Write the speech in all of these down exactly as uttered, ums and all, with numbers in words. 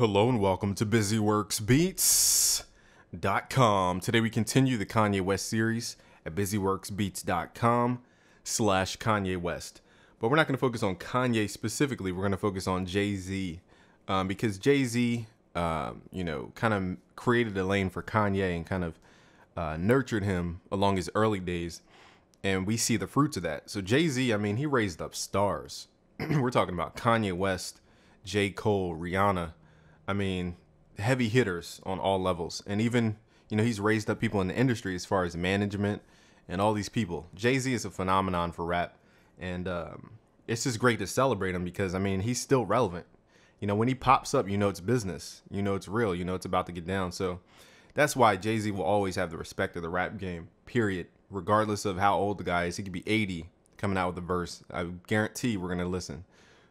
Hello and welcome to busy works beats dot com. Today we continue the Kanye West series at busy works beats dot com slash Kanye West. But we're not going to focus on Kanye specifically. We're going to focus on Jay-Z um, because Jay-Z, um, you know, kind of created a lane for Kanye and kind of uh, nurtured him along his early days. And we see the fruits of that. So Jay-Z, I mean, he raised up stars. We're talking about Kanye West, J. Cole, Rihanna. I mean, heavy hitters on all levels. And even, you know, he's raised up people in the industry as far as management and all these people. Jay-Z is a phenomenon for rap. And um, it's just great to celebrate him because, I mean, he's still relevant. You know, when he pops up, you know it's business. You know it's real. You know it's about to get down. So that's why Jay-Z will always have the respect of the rap game, period. Regardless of how old the guy is. He could be eighty coming out with a verse. I guarantee we're going to listen.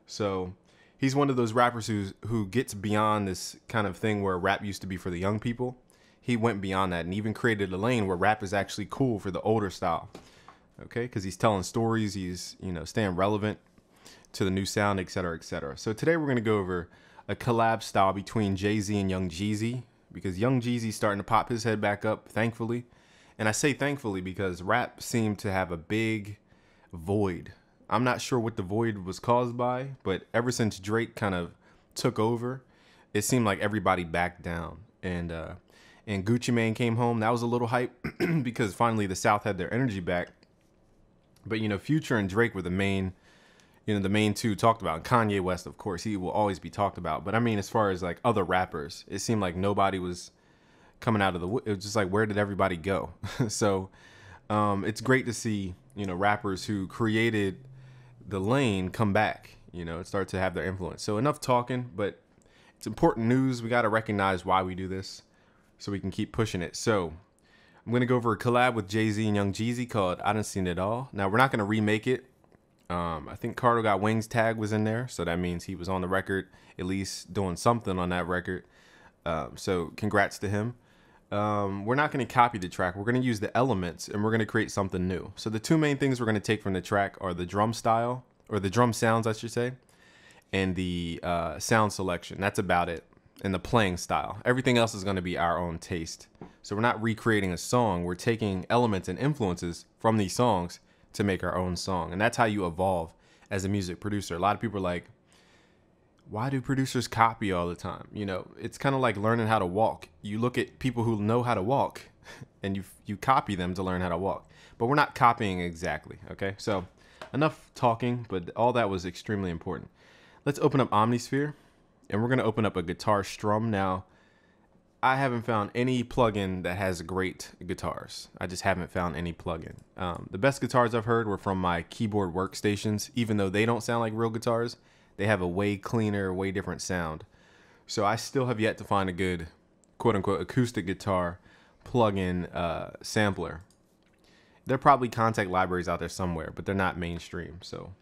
So he's one of those rappers who's, who gets beyond this kind of thing where rap used to be for the young people. He went beyond that and even created a lane where rap is actually cool for the older style. Okay, because he's telling stories. He's, you know, staying relevant to the new sound, et cetera, et cetera. So today we're going to go over a collab style between Jay-Z and Young Jeezy because Young Jeezy's starting to pop his head back up, thankfully. And I say thankfully because rap seemed to have a big void. I'm not sure what the void was caused by, but ever since Drake kind of took over, it seemed like everybody backed down. And uh, and Gucci Mane came home. That was a little hype because finally the South had their energy back. But, you know, Future and Drake were the main, you know, the main two talked about. And Kanye West, of course, he will always be talked about. But I mean, as far as like other rappers, it seemed like nobody was coming out of the, it was just like, where did everybody go? So um, it's great to see, you know, rappers who created the lane come back, you know, start to have their influence. So enough talking, but it's important news. We got to recognize why we do this so we can keep pushing it. So I'm going to go over a collab with Jay-Z and Young Jeezy called I Done Seen It All. Now, we're not going to remake it. Um, I think Carter Got Wings tag was in there. So that means he was on the record, at least doing something on that record. Um, so congrats to him. Um, we're not going to copy the track. We're going to use the elements and we're going to create something new. So the two main things we're going to take from the track are the drum style, or the drum sounds, I should say, and the uh, sound selection. That's about it. And the playing style. Everything else is going to be our own taste. So we're not recreating a song. We're taking elements and influences from these songs to make our own song. And that's how you evolve as a music producer. A lot of people are like, why do producers copy all the time? You know, it's kind of like learning how to walk. You look at people who know how to walk and you you copy them to learn how to walk. But we're not copying exactly, okay? So enough talking, but all that was extremely important. Let's open up Omnisphere, and we're going to open up a guitar strum. Now, I haven't found any plugin that has great guitars. I just haven't found any plugin. Um, the best guitars I've heard were from my keyboard workstations, even though they don't sound like real guitars. They have a way cleaner, way different sound. So I still have yet to find a good, quote unquote, acoustic guitar plug-in uh, sampler. There are probably contact libraries out there somewhere, but they're not mainstream. So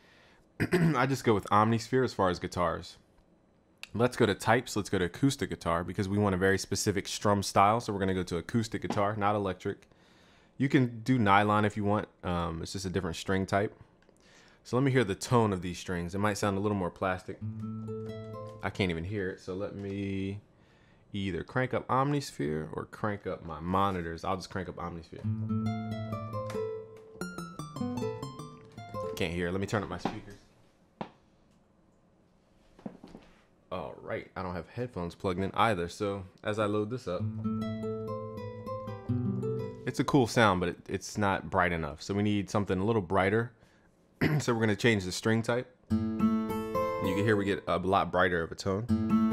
I just go with Omnisphere as far as guitars. Let's go to types. Let's go to acoustic guitar because we want a very specific strum style. So we're going to go to acoustic guitar, not electric. You can do nylon if you want. Um, it's just a different string type. So let me hear the tone of these strings. It might sound a little more plastic. I can't even hear it. So let me either crank up Omnisphere or crank up my monitors. I'll just crank up Omnisphere. Can't hear. Let me turn up my speakers. All right. I don't have headphones plugged in either. So as I load this up, it's a cool sound, but it, it's not bright enough. So we need something a little brighter. So we're going to change the string type. And you can hear we get a lot brighter of a tone.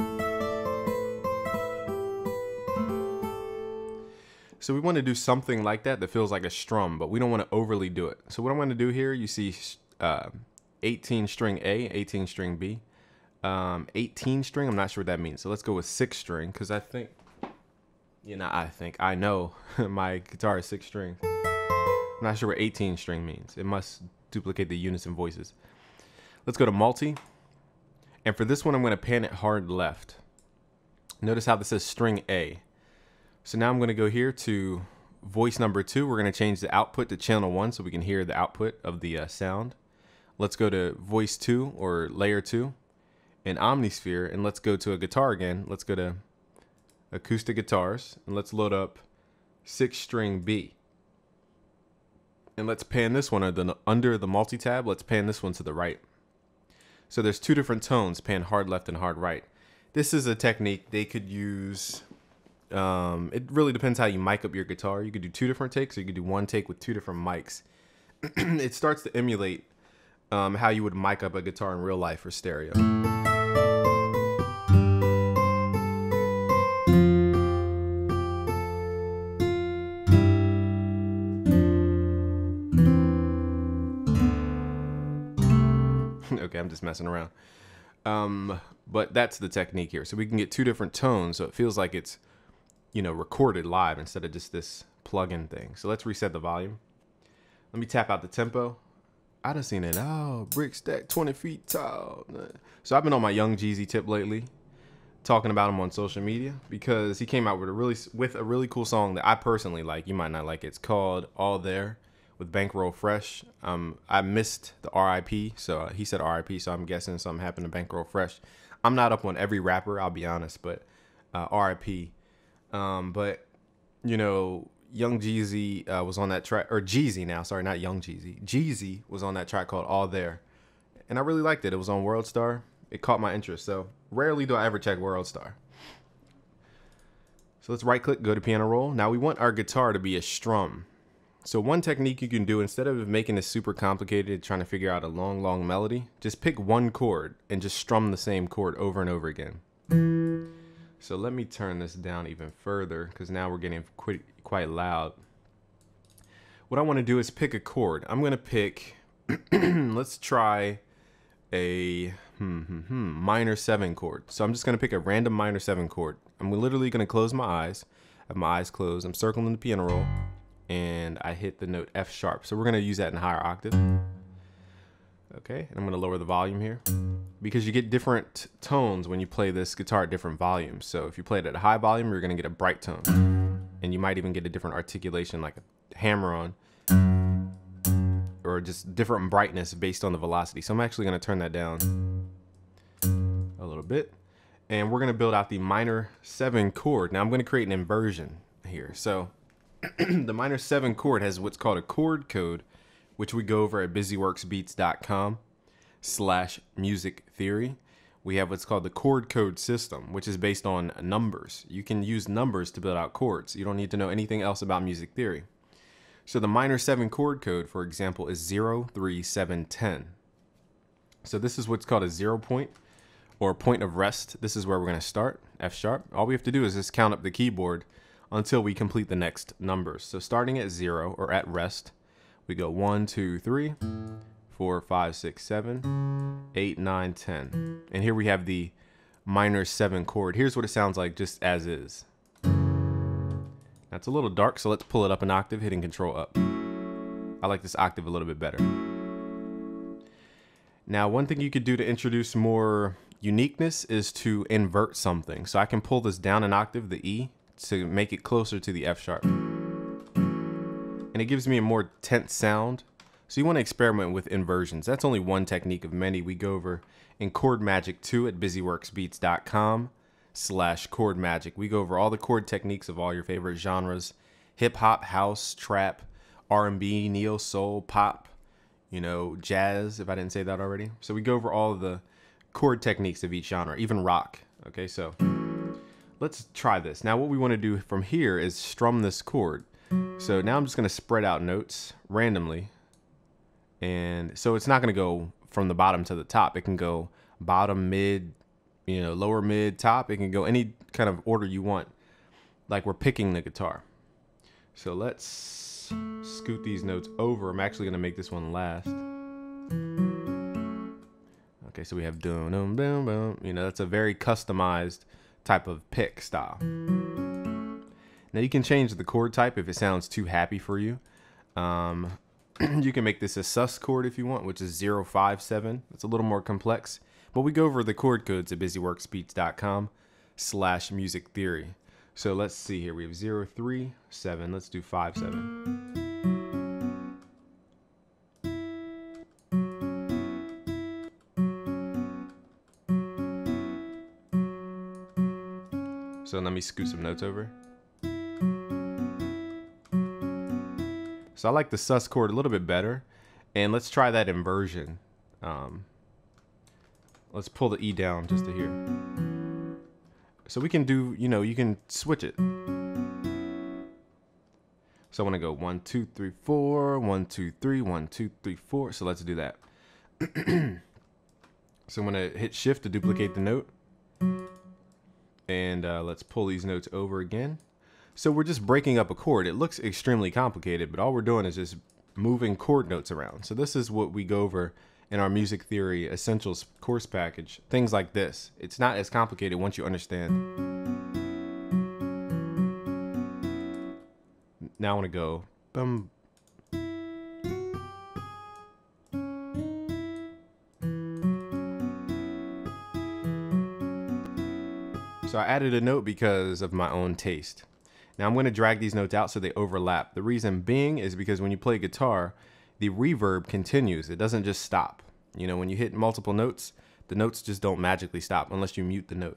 So we want to do something like that that feels like a strum, but we don't want to overly do it. So what I'm going to do here, you see uh, eighteen string A, eighteen string B. Um, eighteen string, I'm not sure what that means. So let's go with six string because I think, you know, I think, I know my guitar is six strings. I'm not sure what eighteen string means. It must duplicate the unison voices. Let's go to multi. And for this one, I'm going to pan it hard left. Notice how this says string A. So now I'm going to go here to voice number two. We're going to change the output to channel one so we can hear the output of the uh, sound. Let's go to voice two or layer two. in Omnisphere, and let's go to a guitar again. Let's go to acoustic guitars, and let's load up six string B. And let's pan this one under the, under the multi-tab. Let's pan this one to the right. So there's two different tones, pan hard left and hard right. This is a technique they could use. Um, it really depends how you mic up your guitar. You could do two different takes, or you could do one take with two different mics. It starts to emulate um, how you would mic up a guitar in real life or stereo. Okay, I'm just messing around. Um, but that's the technique here. So we can get two different tones, so it feels like it's, you know, recorded live instead of just this plug-in thing. So let's reset the volume. Let me tap out the tempo. I done seen it. Oh, brick stack twenty feet tall. So I've been on my Young Jeezy tip lately, talking about him on social media because he came out with a really with a really cool song that I personally like. You might not like it. It's called All There with Bankroll Fresh. Um, I missed the R I P, so he said R I P, so I'm guessing something happened to Bankroll Fresh. I'm not up on every rapper, I'll be honest, but uh, R I P. Um, but you know, Young Jeezy uh, was on that track, or Jeezy now, sorry, not Young Jeezy. Jeezy was on that track called All There, and I really liked it. It was on WorldStar. It caught my interest, so rarely do I ever check WorldStar. So let's right click, go to piano roll. Now we want our guitar to be a strum. So one technique you can do, instead of making this super complicated, trying to figure out a long, long melody, just pick one chord and just strum the same chord over and over again. So let me turn this down even further because now we're getting quite, quite loud. What I want to do is pick a chord. I'm going to pick, let's try a hmm, hmm, hmm, minor seven chord. So I'm just going to pick a random minor seven chord. I'm literally going to close my eyes. I have my eyes closed. I'm circling the piano roll. And I hit the note F sharp. So we're going to use that in higher octave. Okay, and I'm going to lower the volume here because you get different tones when you play this guitar at different volumes. So if you play it at a high volume, you're going to get a bright tone. And you might even get a different articulation, like a hammer-on, or just different brightness based on the velocity. So I'm actually going to turn that down a little bit. And we're going to build out the minor seven chord. Now I'm going to create an inversion here. So the minor seven chord has what's called a chord code, which we go over at busyworksbeats.com slash music theory. We have what's called the chord code system, which is based on numbers. You can use numbers to build out chords. You don't need to know anything else about music theory. So the minor seven chord code, for example, is zero, three, seven, ten. So this is what's called a zero point or point of rest. This is where we're going to start, F sharp. All we have to do is just count up the keyboard until we complete the next numbers. So starting at zero or at rest, we go one, two, three, four, five, six, seven, eight, nine, ten. And here we have the minor seven chord. Here's what it sounds like just as is. That's a little dark, so let's pull it up an octave, hitting control up. I like this octave a little bit better. Now, one thing you could do to introduce more uniqueness is to invert something. So I can pull this down an octave, the E, to make it closer to the F sharp. And it gives me a more tense sound. So you want to experiment with inversions. That's only one technique of many we go over in Chord Magic two at busyworksbeats.com slash chord magic. We go over all the chord techniques of all your favorite genres: hip hop, house, trap, R and B, neo soul, pop, you know, jazz, if I didn't say that already. So we go over all of the chord techniques of each genre, even rock. Okay, so let's try this. Now what we want to do from here is strum this chord. So now I'm just going to spread out notes randomly. And so it's not going to go from the bottom to the top. It can go bottom, mid, you know, lower, mid, top. It can go any kind of order you want, like we're picking the guitar. So let's scoot these notes over. I'm actually going to make this one last. Okay, so we have dum dum dum dum. You know, that's a very customized type of pick style. Now you can change the chord type if it sounds too happy for you. Um, you can make this a sus chord if you want, which is zero five seven. It's a little more complex, but we go over the chord codes at busyworksbeats.com slash music theory. So let's see here. We have zero three seven. Let's do five seven. let me scoot some notes over. So I like the sus chord a little bit better. And let's try that inversion. Um, let's pull the E down just to hear. So we can do, you know, you can switch it. So I want to go one, two, three, four, one, two, three, one, two, three, four. So let's do that. So I'm going to hit shift to duplicate the note. And uh, let's pull these notes over again. So we're just breaking up a chord. It looks extremely complicated, but all we're doing is just moving chord notes around. So this is what we go over in our music theory essentials course package. Things like this. It's not as complicated once you understand. Now I want to go bum. So I added a note because of my own taste. Now I'm going to drag these notes out so they overlap. The reason being is because when you play guitar, the reverb continues. It doesn't just stop. You know, when you hit multiple notes, the notes just don't magically stop unless you mute the note.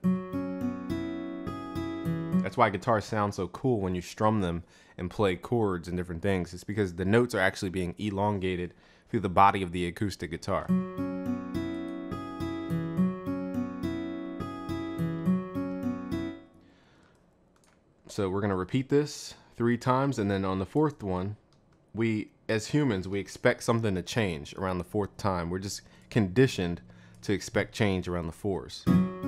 That's why guitars sound so cool when you strum them and play chords and different things. It's because the notes are actually being elongated through the body of the acoustic guitar. So we're going to repeat this three times, and then on the fourth one, we, as humans, we expect something to change around the fourth time. We're just conditioned to expect change around the fours.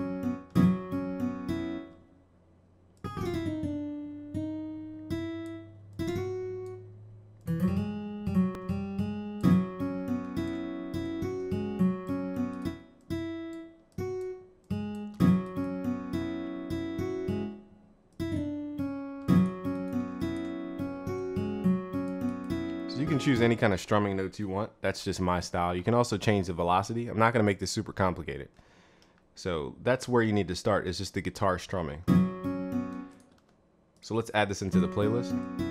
You can choose any kind of strumming notes you want. That's just my style. You can also change the velocity. I'm not going to make this super complicated. So that's where you need to start, is just the guitar strumming. So let's add this into the playlist.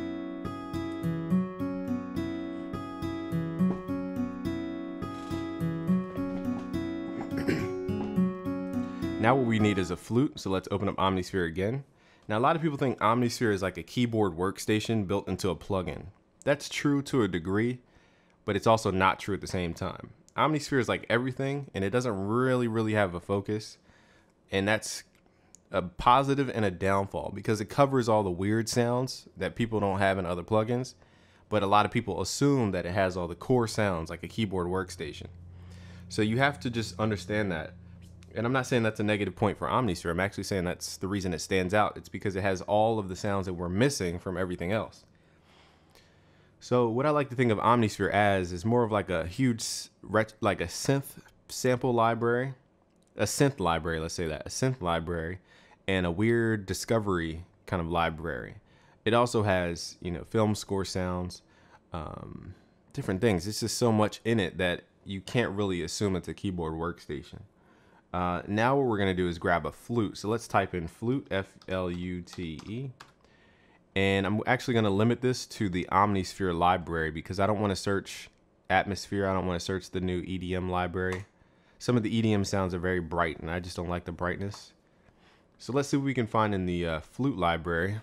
Now what we need is a flute. So let's open up Omnisphere again. Now a lot of people think Omnisphere is like a keyboard workstation built into a plugin. That's true to a degree, but it's also not true at the same time. Omnisphere is like everything, and it doesn't really, really have a focus. And that's a positive and a downfall because it covers all the weird sounds that people don't have in other plugins. But a lot of people assume that it has all the core sounds like a keyboard workstation. So you have to just understand that. And I'm not saying that's a negative point for Omnisphere. I'm actually saying that's the reason it stands out. It's because it has all of the sounds that we're missing from everything else. So what I like to think of Omnisphere as is more of like a huge, like a synth sample library, a synth library, let's say that, a synth library, and a weird discovery kind of library. It also has, you know, film score sounds, um, different things. It's just so much in it that you can't really assume it's a keyboard workstation. Uh, now what we're going to do is grab a flute. So let's type in flute, F L U T E. And I'm actually going to limit this to the Omnisphere library because I don't want to search atmosphere. I don't want to search the new E D M library. Some of the E D M sounds are very bright, and I just don't like the brightness. So let's see what we can find in the uh, flute library.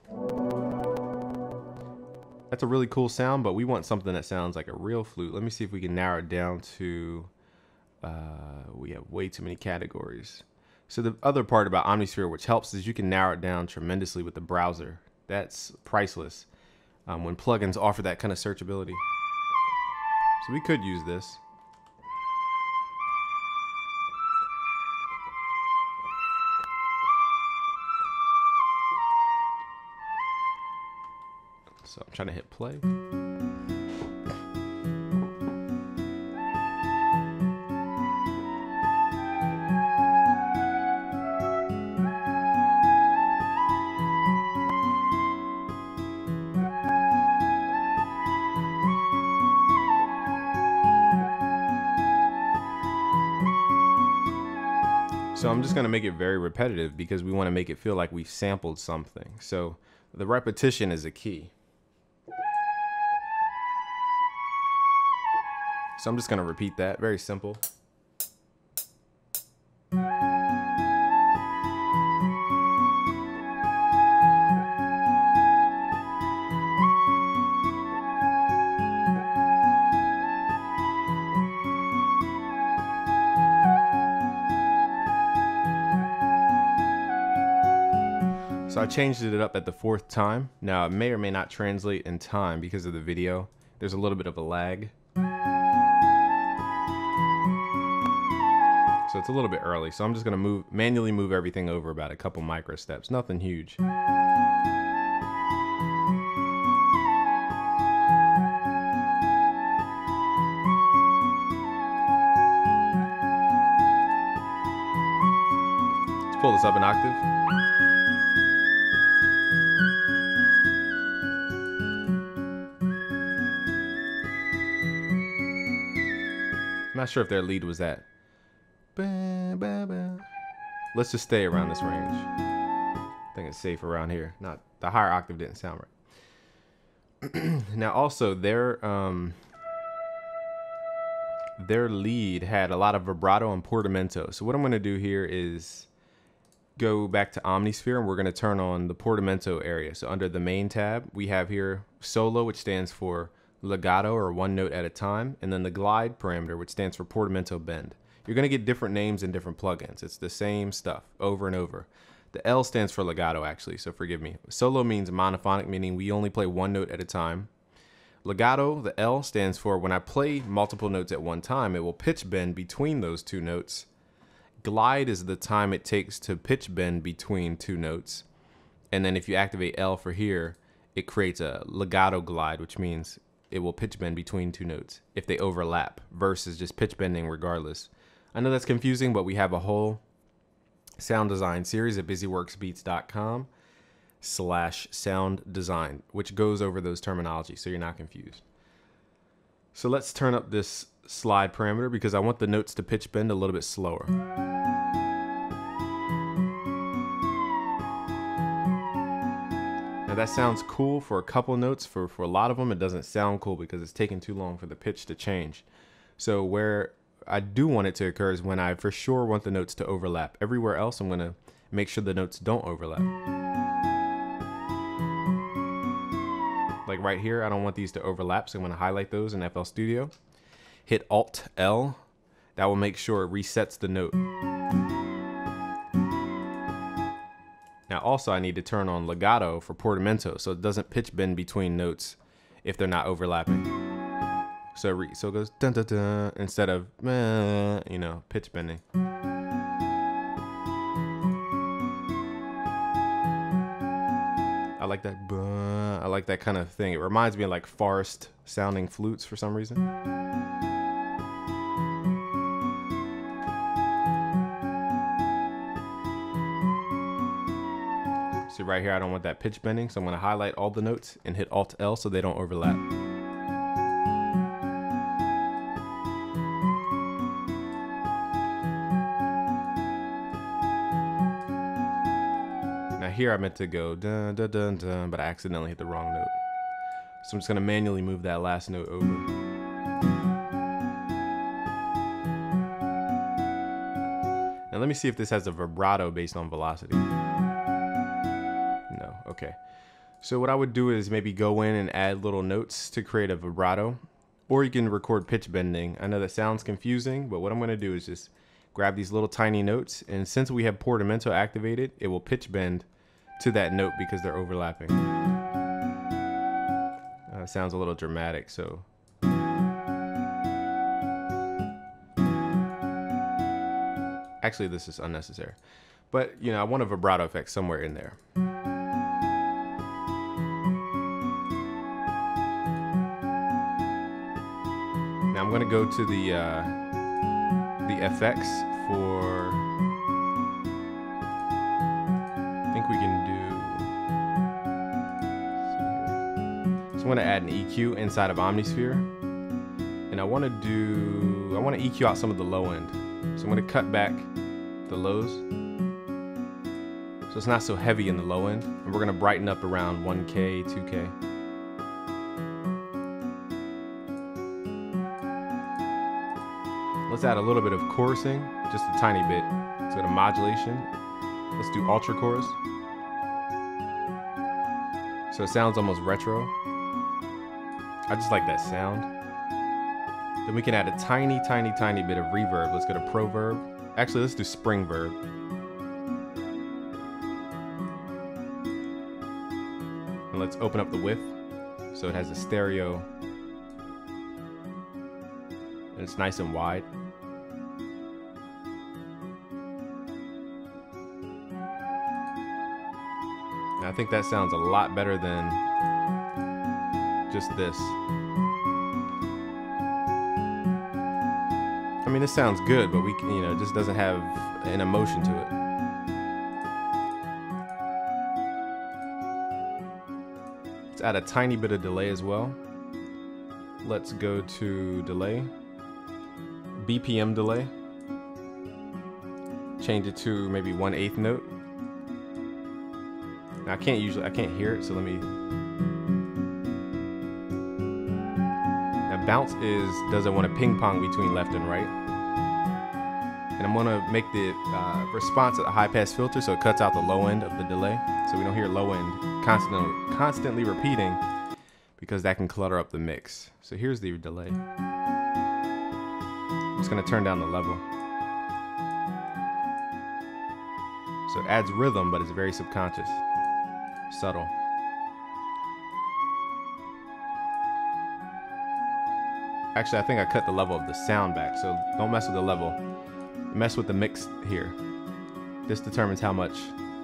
That's a really cool sound, but we want something that sounds like a real flute. Let me see if we can narrow it down to... Uh, we have way too many categories. So the other part about Omnisphere, which helps, is you can narrow it down tremendously with the browser. That's priceless um, when plugins offer that kind of searchability. So we could use this. So I'm trying to hit play. So I'm just going to make it very repetitive because we want to make it feel like we've sampled something. So the repetition is a key. So I'm just going to repeat that. Very simple. I changed it up at the fourth time. Now it may or may not translate in time because of the video. There's a little bit of a lag. So it's a little bit early. So I'm just gonna move manually move everything over about a couple micro steps. Nothing huge. Let's pull this up an octave. I'm not sure if their lead was that. Let's just stay around this range. I think it's safe around here. Not the higher octave didn't sound right. Now also their um their lead had a lot of vibrato and portamento. So what I'm gonna do here is go back to Omnisphere and we're gonna turn on the portamento area. So under the main tab, we have here solo, which stands for legato or one note at a time, and then the glide parameter, which stands for portamento bend. You're going to get different names in different plugins. It's the same stuff over and over. The L stands for legato, actually, so forgive me. Solo means monophonic, meaning we only play one note at a time. Legato, the L, stands for when I play multiple notes at one time, it will pitch bend between those two notes. Glide is the time it takes to pitch bend between two notes. And then if you activate L for here, it creates a legato glide, which means it will pitch bend between two notes if they overlap versus just pitch bending regardless. I know that's confusing, but we have a whole sound design series at busyworksbeats.com slash sound design, which goes over those terminologies so you're not confused. So let's turn up this slide parameter because I want the notes to pitch bend a little bit slower. Now that sounds cool for a couple notes. For, for a lot of them, it doesn't sound cool because it's taking too long for the pitch to change. So where I do want it to occur is when I for sure want the notes to overlap. Everywhere else, I'm gonna make sure the notes don't overlap. Like right here, I don't want these to overlap, so I'm gonna highlight those in F L Studio. Hit Alt L, that will make sure it resets the note. Now also I need to turn on legato for portamento so it doesn't pitch bend between notes if they're not overlapping. So, re so it goes dun dun dun instead of, uh, you know, pitch bending. I like that, uh, I like that kind of thing. It reminds me of like forest sounding flutes for some reason. See right here, I don't want that pitch bending, so I'm gonna highlight all the notes and hit Alt L so they don't overlap. Here I meant to go dun dun dun dun, but I accidentally hit the wrong note. So I'm just gonna manually move that last note over. Now let me see if this has a vibrato based on velocity. No, okay. So what I would do is maybe go in and add little notes to create a vibrato, or you can record pitch bending. I know that sounds confusing, but what I'm gonna do is just grab these little tiny notes, and since we have portamento activated, it will pitch bend to that note because they're overlapping. Uh, it sounds a little dramatic, so. Actually, this is unnecessary. But, you know, I want a vibrato effect somewhere in there. Now I'm gonna go to the, uh, the F X for, I think we can do, so I'm gonna add an E Q inside of Omnisphere, and I wanna do, I wanna E Q out some of the low end. So I'm gonna cut back the lows, so it's not so heavy in the low end, and we're gonna brighten up around one K, two K. Let's add a little bit of chorusing, just a tiny bit. Let's go to modulation. Let's do ultra chorus. So it sounds almost retro. I just like that sound. Then we can add a tiny, tiny, tiny bit of reverb. Let's go to Pro Verb. Actually, let's do Spring Verb. let's open up the width. So it has a stereo. And it's nice and wide. And I think that sounds a lot better than just this. I mean, it sounds good, but we, you know, it just doesn't have an emotion to it. Let's add a tiny bit of delay as well. Let's go to delay, B P M delay. Change it to maybe one eighth note. Now I can't usually, I can't hear it, so let me. Now bounce is, does it want to ping pong between left and right? And I'm gonna make the uh, response a high pass filter so it cuts out the low end of the delay. So we don't hear low end constantly, constantly repeating, because that can clutter up the mix. So here's the delay. I'm just gonna turn down the level. So it adds rhythm, but it's very subconscious, subtle. Actually, I think I cut the level of the sound back, so don't mess with the level. Mess with the mix here. This determines how much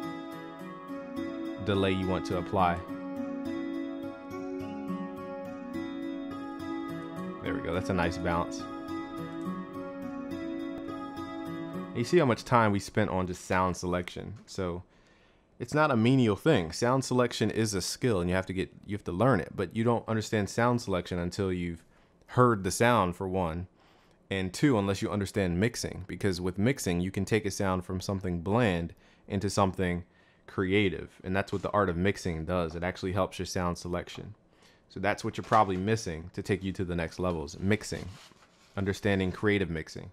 delay you want to apply. There we go, that's a nice balance. You see how much time we spent on just sound selection. So it's not a menial thing. Sound selection is a skill, and you have to get you have to learn it, but you don't understand sound selection until you've heard the sound, for one, and two, unless you understand mixing, because with mixing you can take a sound from something bland into something creative, and that's what the art of mixing does. It actually helps your sound selection. So that's what you're probably missing to take you to the next levels: mixing, understanding creative mixing.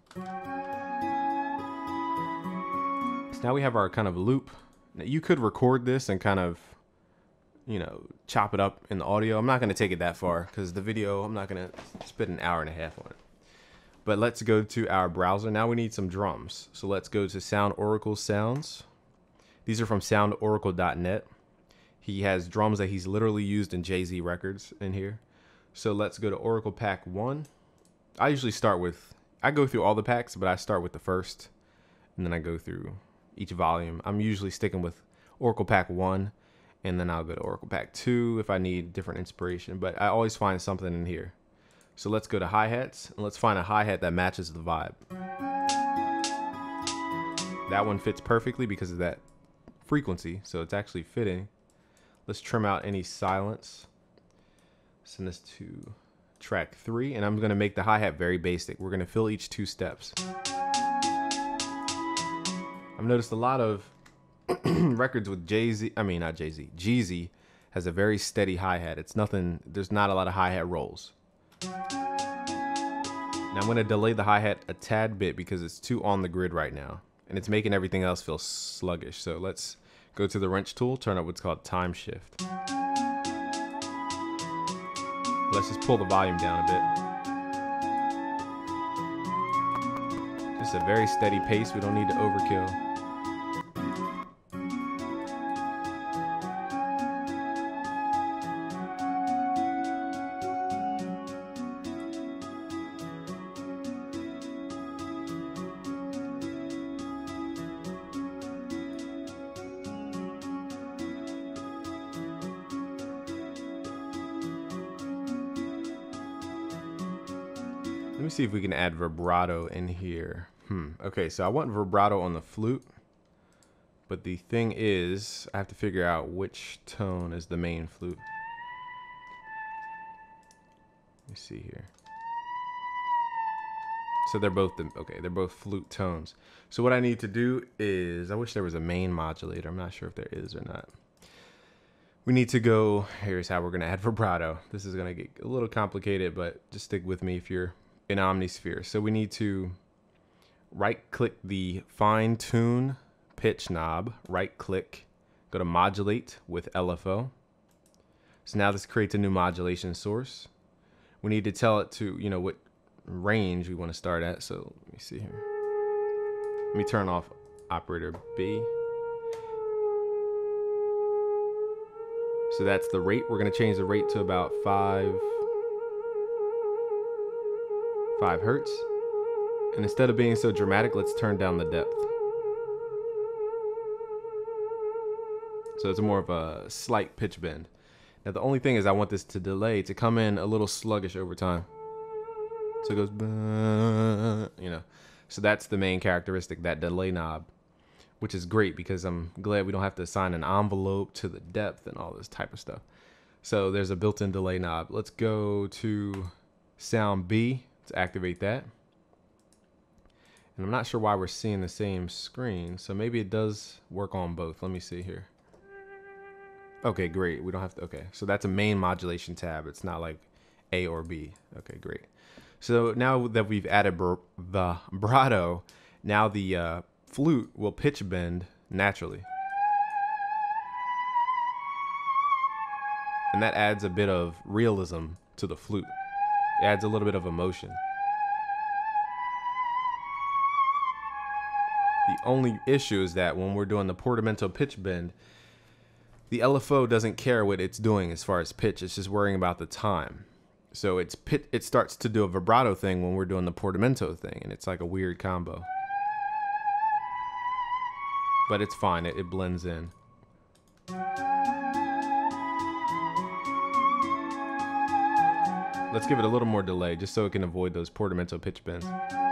So now we have our kind of loop. Now you could record this and kind of, you know, chop it up in the audio. I'm not going to take it that far because the video, I'm not going to spend an hour and a half on it. But let's go to our browser. Now we need some drums. So let's go to Sound Oracle Sounds. These are from sound oracle dot net. He has drums that he's literally used in Jay-Z records in here. So let's go to Oracle Pack one. I usually start with, I go through all the packs, but I start with the first, and then I go through each volume. I'm usually sticking with Oracle Pack one, and then I'll go to Oracle Pack two if I need different inspiration, but I always find something in here. So let's go to hi-hats, and let's find a hi-hat that matches the vibe. That one fits perfectly because of that frequency, so it's actually fitting. Let's trim out any silence. Send this to track three, and I'm going to make the hi-hat very basic. We're going to fill each two steps. I've noticed a lot of records with Jay-Z, I mean not Jay-Z, Jeezy has a very steady hi-hat. It's nothing, there's not a lot of hi-hat rolls. Now I'm going to delay the hi-hat a tad bit because it's too on the grid right now, and it's making everything else feel sluggish. So let's go to the wrench tool, turn up what's called time shift. Let's just pull the volume down a bit. Just a very steady pace. We don't need to overkill. Let me see if we can add vibrato in here. Hmm. Okay, so I want vibrato on the flute, but the thing is, I have to figure out which tone is the main flute. Let me see here. So they're both the, okay, they're both flute tones. So what I need to do is, I wish there was a main modulator. I'm not sure if there is or not. We need to go, here's how we're gonna add vibrato. This is gonna get a little complicated, but just stick with me if you're in Omnisphere. So we need to right click the fine tune pitch knob, right click, go to modulate with L F O. So now this creates a new modulation source. We need to tell it to, you know, what range we want to start at. So let me see here. Let me turn off operator B. So that's the rate. We're going to change the rate to about five, five hertz. And instead of being so dramatic, let's turn down the depth. So it's more of a slight pitch bend. Now the only thing is I want this to delay to come in a little sluggish over time. So it goes, you know. So that's the main characteristic, that delay knob, which is great because I'm glad we don't have to assign an envelope to the depth and all this type of stuff. So there's a built-in delay knob. Let's go to sound B to activate that. And I'm not sure why we're seeing the same screen, so maybe it does work on both. Let me see here. Okay, great. We don't have to, okay. So that's a main modulation tab. It's not like A or B. Okay, great. So now that we've added br the vibrato, now the uh, flute will pitch bend naturally. And that adds a bit of realism to the flute. It adds a little bit of emotion. The only issue is that when we're doing the portamento pitch bend, the L F O doesn't care what it's doing as far as pitch. It's just worrying about the time. So it's pit, it starts to do a vibrato thing when we're doing the portamento thing, and it's like a weird combo. But it's fine. It, it blends in. Let's give it a little more delay just so it can avoid those portamento pitch bends.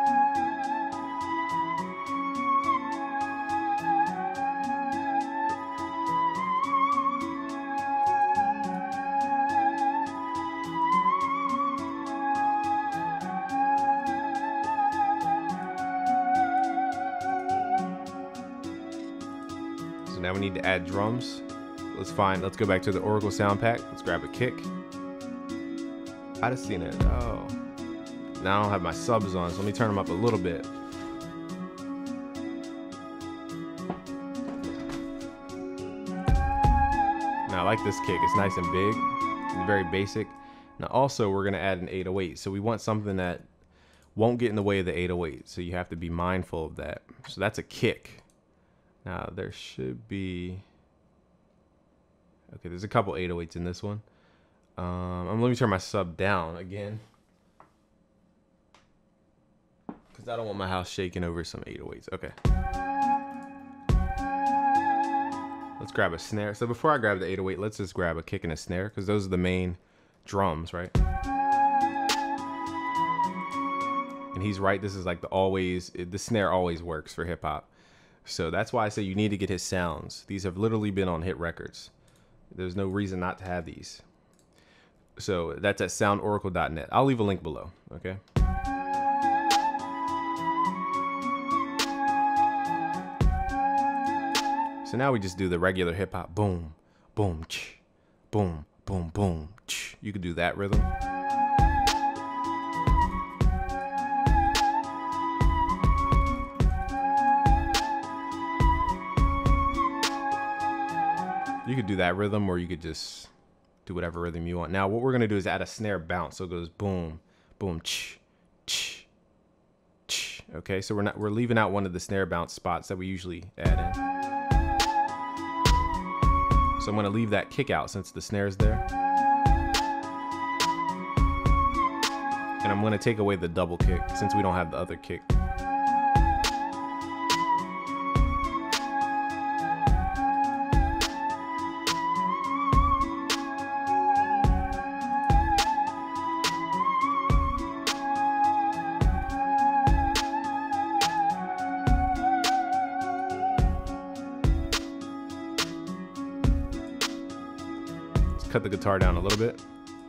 So now we need to add drums. Let's find, let's go back to the Oracle sound pack. Let's grab a kick. I'd have seen it. Oh. Now I don't have my subs on, so let me turn them up a little bit. Now I like this kick. It's nice and big. It's very basic. Now also we're gonna add an eight oh eight. So we want something that won't get in the way of the eight oh eight. So you have to be mindful of that. So that's a kick. Now there should be, okay, there's a couple eight oh eights in this one. Um, let me turn my sub down again, because I don't want my house shaking over some eight oh eights. Okay. Let's grab a snare. So before I grab the eight oh eight, let's just grab a kick and a snare, because those are the main drums, right? And he's right. This is like the always, the snare always works for hip hop. So that's why I say you need to get his sounds. These have literally been on hit records. There's no reason not to have these. So that's at sound oracle dot net. I'll leave a link below, okay? So now we just do the regular hip hop. Boom, boom, ch, boom, boom, boom, ch. You could do that rhythm. You could do that rhythm, or you could just do whatever rhythm you want. Now what we're gonna do is add a snare bounce, so it goes boom, boom, ch, ch, ch. Okay, so we're not we're leaving out one of the snare bounce spots that we usually add in. So I'm gonna leave that kick out since the snare's there, and I'm gonna take away the double kick since we don't have the other kick. Cut the guitar down a little bit.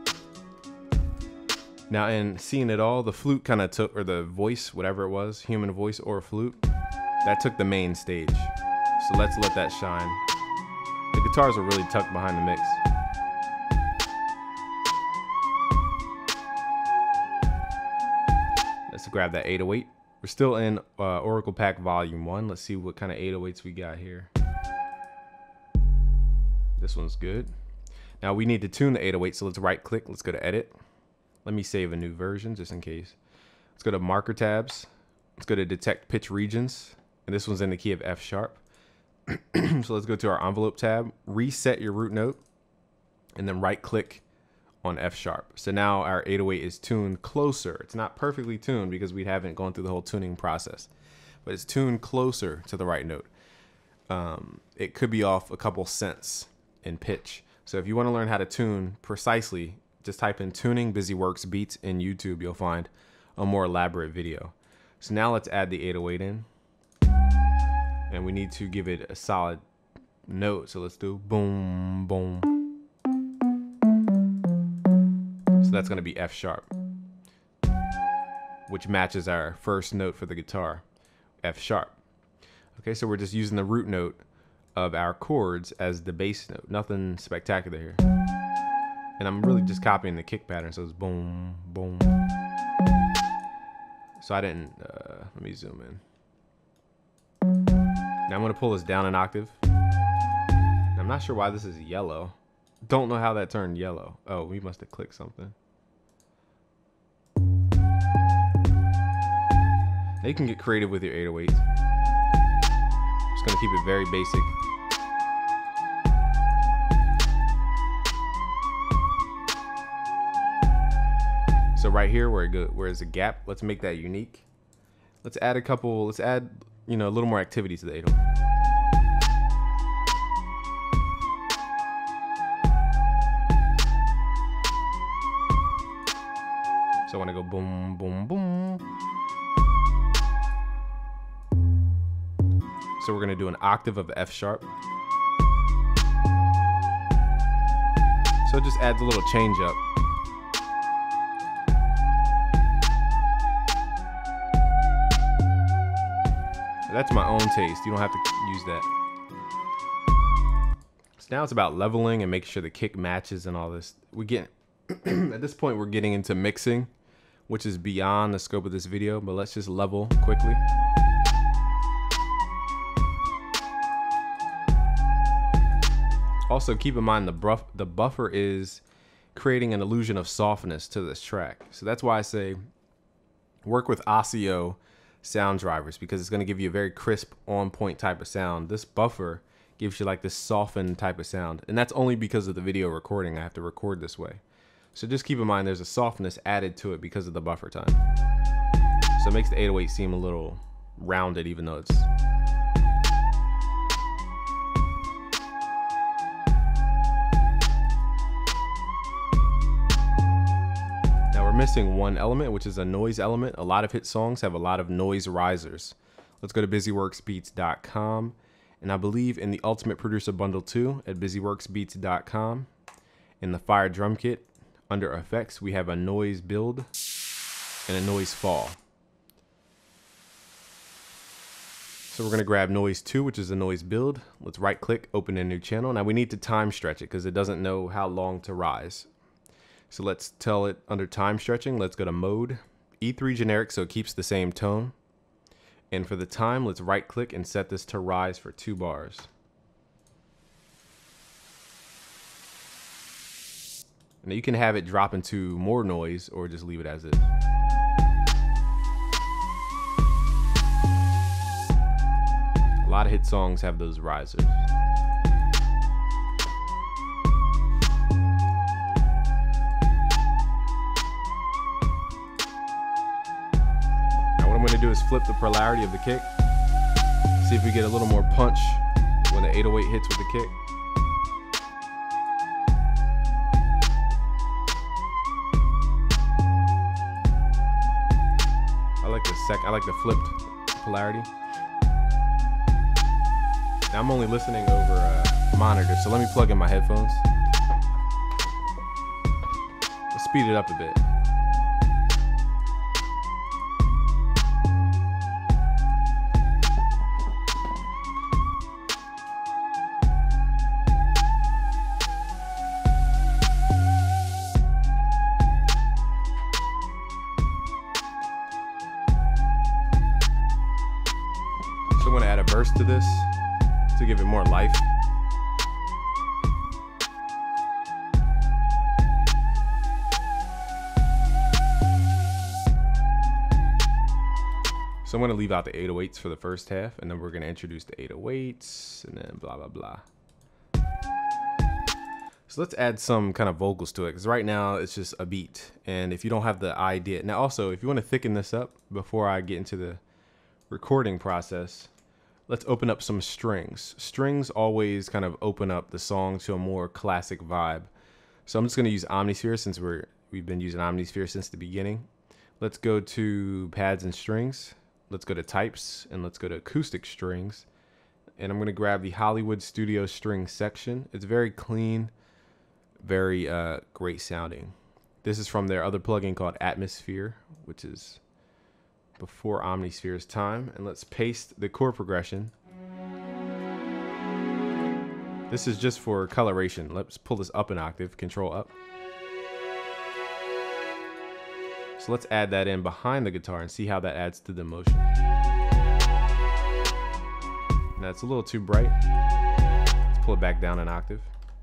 Now in Seeing It All, the flute kind of took, or the voice, whatever it was, human voice or flute, that took the main stage. So let's let that shine. The guitars are really tucked behind the mix. Let's grab that eight oh eight. We're still in uh, Oracle Pack Volume one. Let's see what kind of eight oh eights we got here. This one's good. Now we need to tune the eight oh eight, so let's right click, let's go to edit. Let me save a new version just in case. Let's go to marker tabs. Let's go to detect pitch regions. And this one's in the key of F sharp. So let's go to our envelope tab, reset your root note. and then right click on F sharp. So now our eight oh eight is tuned closer. It's not perfectly tuned because we haven't gone through the whole tuning process, but it's tuned closer to the right note. Um, it could be off a couple cents in pitch. So if you want to learn how to tune precisely, just type in tuning BusyWorks beats in YouTube. You'll find a more elaborate video. So now let's add the eight oh eight in, and we need to give it a solid note. So let's do boom, boom. So that's going to be F sharp, which matches our first note for the guitar, F sharp. Okay, so we're just using the root note of our chords as the bass note. Nothing spectacular here. And I'm really just copying the kick pattern, so it's boom, boom. So I didn't, uh, let me zoom in. Now I'm gonna pull this down an octave. I'm not sure why this is yellow. Don't know how that turned yellow. Oh, we must have clicked something. Now you can get creative with your eight oh eights. Just gonna keep it very basic. So right here where it go, where there's a gap, let's make that unique. Let's add a couple, let's add, you know, a little more activity to the eight oh eight. So I want to go boom, boom, boom. So we're going to do an octave of F sharp. So it just adds a little change up. That's my own taste. You don't have to use that. So now it's about leveling and making sure the kick matches and all this. We get at this point we're getting into mixing, which is beyond the scope of this video, but let's just level quickly. Also keep in mind the buff the buffer is creating an illusion of softness to this track. So that's why I say work with Osseo sound drivers, because it's going to give you a very crisp, on point type of sound. This buffer gives you like this softened type of sound, and that's only because of the video recording. I have to record this way. So just keep in mind there's a softness added to it because of the buffer time. So it makes the eight oh eight seem a little rounded, even though it's missing one element, which is a noise element. A lot of hit songs have a lot of noise risers. Let's go to busy works beats dot com, and I believe in the Ultimate Producer Bundle two at busy works beats dot com, in the Fire Drum Kit, under effects, we have a noise build and a noise fall. So we're going to grab noise two, which is a noise build. Let's right click, open a new channel. Now we need to time stretch it because it doesn't know how long to rise. So let's tell it under time stretching, let's go to mode, E three generic, so it keeps the same tone. And for the time, let's right click and set this to rise for two bars. Now you can have it drop into more noise or just leave it as is. A lot of hit songs have those risers. What I'm going to do is flip the polarity of the kick. See if we get a little more punch when the eight oh eight hits with the kick. I like the sec. I like the flipped polarity. Now I'm only listening over a monitor, so let me plug in my headphones. Let's speed it up a bit. So I'm going to add a verse to this to give it more life. So I'm going to leave out the eight oh eights for the first half, and then we're going to introduce the eight oh eights, and then blah, blah, blah. So let's add some kind of vocals to it, because right now it's just a beat. And if you don't have the idea, now also if you want to thicken this up before I get into the recording process, let's open up some strings. Strings always kind of open up the song to a more classic vibe. So I'm just going to use Omnisphere since we're we've been using Omnisphere since the beginning. Let's go to pads and strings. Let's go to types and let's go to acoustic strings. And I'm going to grab the Hollywood Studio string section. It's very clean, very uh, great sounding. This is from their other plugin called Atmosphere, which is before Omnisphere's time. And let's paste the chord progression. This is just for coloration. Let's pull this up an octave, control up. So let's add that in behind the guitar and see how that adds to the emotion. Now it's a little too bright. Let's pull it back down an octave.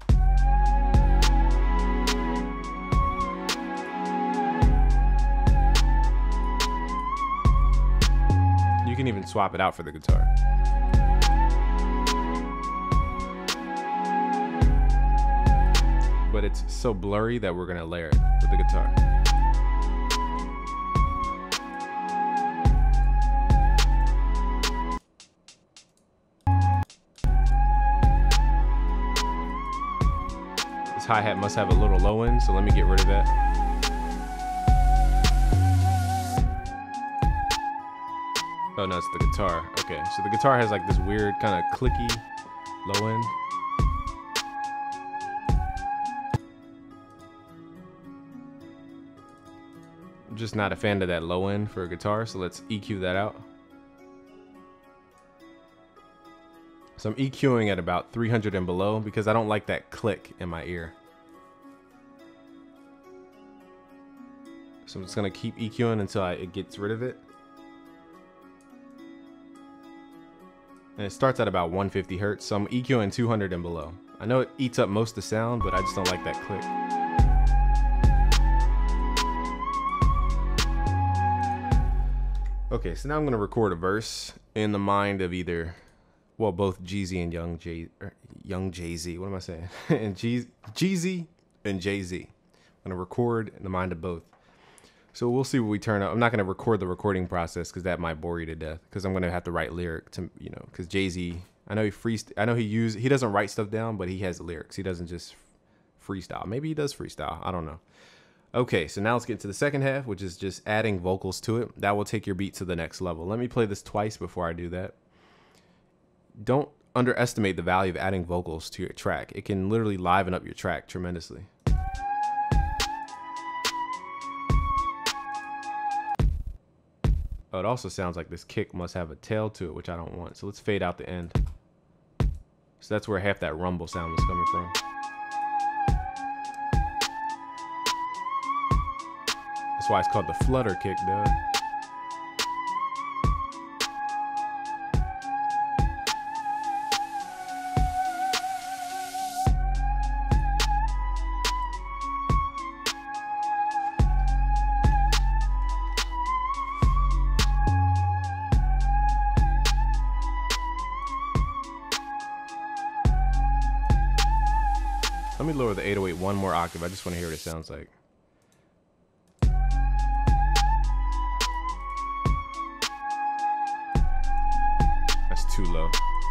You can even swap it out for the guitar. But it's so blurry that we're gonna layer it with the guitar. This hi-hat must have a little low end, so let me get rid of that. Oh no, it's the guitar. Okay, so the guitar has like this weird kind of clicky low end. I'm just not a fan of that low end for a guitar, so let's E Q that out. So I'm EQing at about three hundred and below because I don't like that click in my ear. So I'm just gonna keep EQing until I, it gets rid of it. And it starts at about one fifty hertz, so I'm EQing two hundred and below. I know it eats up most of the sound, but I just don't like that click. Okay, so now I'm gonna record a verse in the mind of either, well, both Jeezy and Young Jay, or Young Jay-Z. What am I saying? and Jeezy, Jeezy and Jay-Z. I'm gonna record in the mind of both. So we'll see what we turn up. I'm not gonna record the recording process because that might bore you to death. Because I'm gonna have to write lyric to, you know, because Jay-Z, I know he freest, I know he use, he doesn't write stuff down, but he has lyrics. He doesn't just freestyle. Maybe he does freestyle. I don't know. Okay, so now let's get into the second half, which is just adding vocals to it. That will take your beat to the next level. Let me play this twice before I do that. Don't underestimate the value of adding vocals to your track. It can literally liven up your track tremendously. Oh, it also sounds like this kick must have a tail to it, which I don't want. So let's fade out the end. So that's where half that rumble sound was coming from. That's why it's called the flutter kick, dude. Let me lower the eight oh eight one more octave. I just want to hear what it sounds like. That's too low.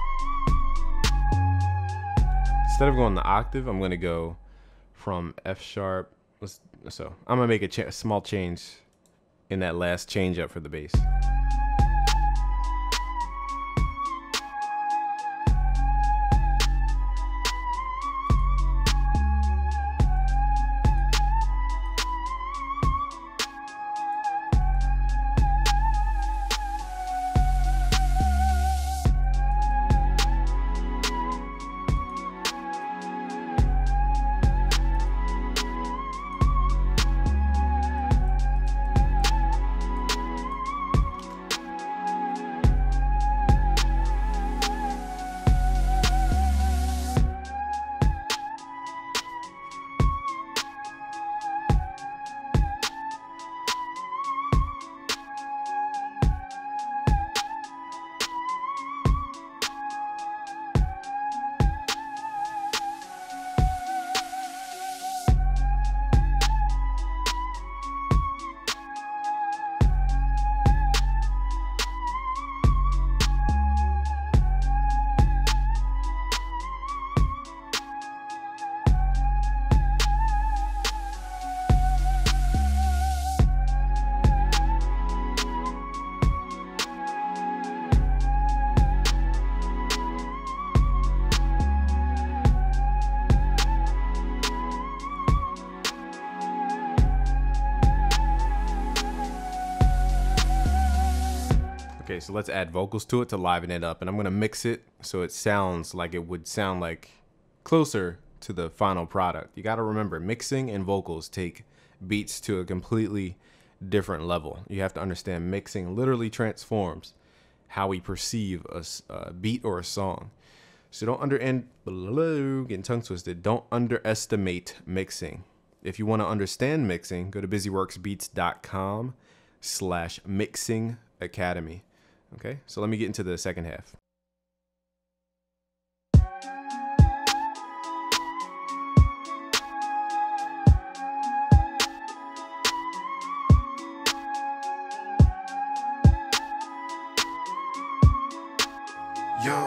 Instead of going the octave, I'm going to go from F sharp. Let's, so I'm going to make a, cha a small change in that last change up for the bass. Okay, so let's add vocals to it to liven it up, and I'm gonna mix it so it sounds like it would sound like closer to the final product. You gotta remember, mixing and vocals take beats to a completely different level. You have to understand mixing literally transforms how we perceive a, a beat or a song. So don't under and getting tongue twisted. Don't underestimate mixing. If you want to understand mixing, go to busyworksbeats.com slash mixing academy. Okay, so let me get into the second half. Yo,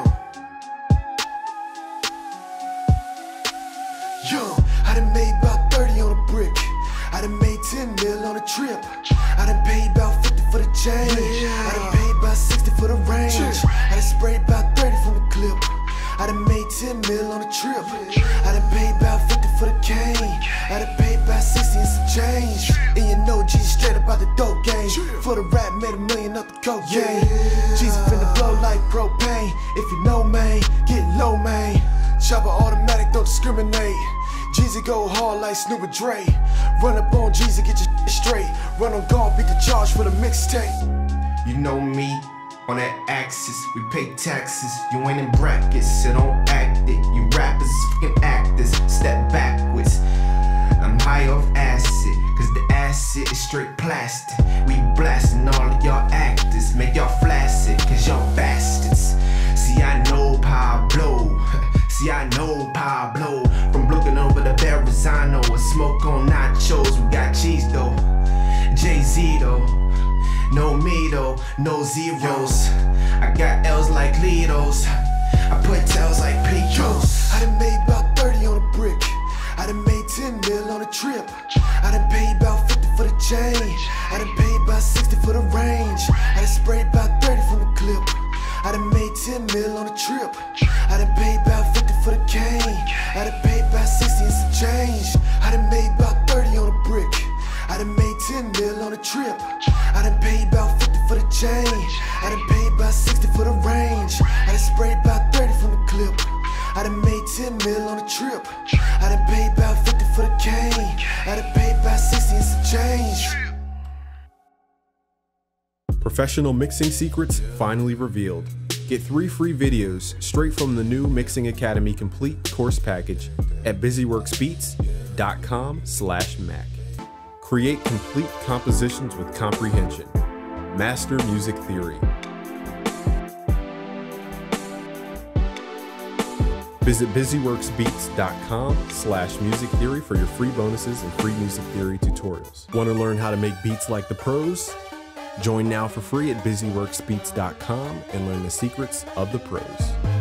yo, I done made about thirty on a brick. I done made ten mil on a trip. I done paid about fifty for the change. I done paid about sixty for the range. I done sprayed about thirty from the clip. I done made ten mil on a trip. I done paid about fifty for the cane. I done paid about sixty and some change. And you know G straight up out the dope game. For the rap, made a million off the cocaine. G's finna blow like propane. If you know, man, get low, man. Chopper automatic, don't discriminate. Jeezy go hard like Snoop and Dre. Run up on Jeezy, get your shit straight. Run on guard, beat the charge for the mixtape. You know me, on that axis, we pay taxes. You ain't in brackets, so don't act it. You rappers is fucking actors, step backwards. I'm high off acid, cause the acid is straight plastic. We blasting all of y'all actors, make y'all flaccid, cause y'all bastards. See, I know Pablo. See, I know Pablo. From looking over the Verrazano and smoke on nachos. We got cheese though, Jay-Z though. No me though, no zeros. I got L's like Litos. I put tails like Picos. I done made about thirty on a brick. I done made ten mil on a trip. I done paid about fifty for the change. I done paid about sixty for the range. I done sprayed about thirty from the clip. I done made ten mil on a trip. I done paid about fifty for the cane. I done paid about sixty and some change. I done made about thirty on a brick. I done made ten mil on a trip. I done paid about fifty for the change. I done paid about sixty for the range. I done sprayed about thirty from the clip. I done made ten mil on a trip. I done paid about fifty for the cane. I done paid about sixty and some change. Professional mixing secrets finally revealed. Get three free videos straight from the new Mixing Academy complete course package at busyworksbeats.com slash mac. Create complete compositions with comprehension. Master music theory. Visit busyworksbeats.com slash music theory for your free bonuses and free music theory tutorials. Want to learn how to make beats like the pros? Join now for free at busyworksbeats dot com and learn the secrets of the pros.